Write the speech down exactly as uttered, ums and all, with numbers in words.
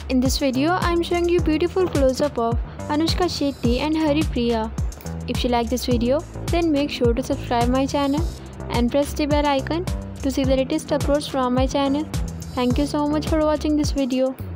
In this video, I am showing you beautiful close-up of Anushka, Shetty and Haripriya. If you like this video, then make sure to subscribe my channel and press the bell icon to see the latest uploads from my channel. Thank you so much for watching this video.